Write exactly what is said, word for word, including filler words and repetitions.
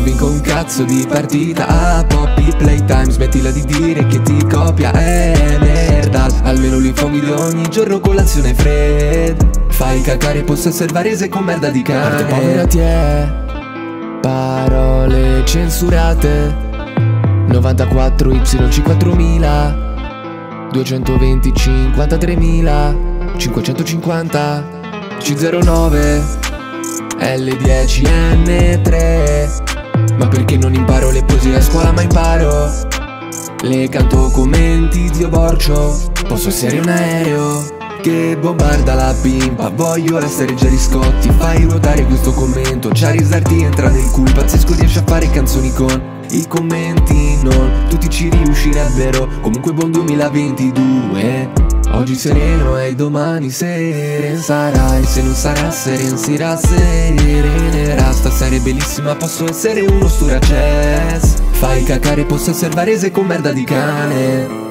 vinco un cazzo di partita. Ah, Poppy Playtime, smettila di dire che ti copia, è merda. Almeno li funghi di ogni giorno colazione fredda. Fai cacare possesso il varese con merda di cane. Arte povera ti è, parole censurate. Novantaquattro Y C quattromila duecentoventi cinquantatremila cinquecentocinquanta C zero nove L dieci N tre. Ma perché non imparo le poesie a scuola, ma imparo le canto come Tizio Borcio. Posso essere un aereo che bombarda la pimpa, voglio essere Gerry Scotti. Fai ruotare questo commento, Charizard ti entra nel culo. Pazzesco, riesci a fare canzoni con i commenti, non tutti ci riuscirebbero. Comunque buon duemilaventidue. Oggi sereno e domani seren sarai. Se non sarà seren si rasserenerà. Stasera è bellissima, posso essere uno stura chess. Fai cacare, posso essere varese con merda di cane.